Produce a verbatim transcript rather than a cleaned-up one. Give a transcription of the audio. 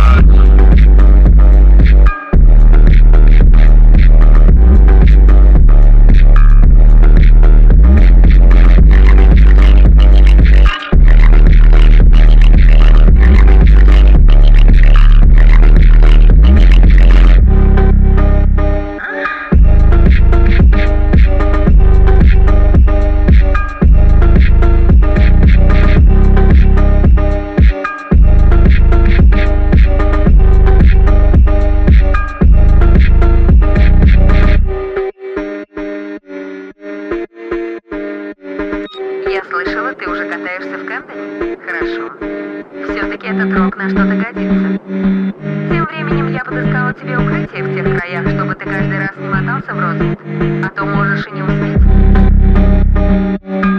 Я слышала, ты уже катаешься в Камдене? Хорошо. Все-таки этот рок на что-то годится. Тем временем я подыскала тебе укрытие в тех краях, чтобы ты каждый раз не мотался в Розмут, а то можешь и не успеть.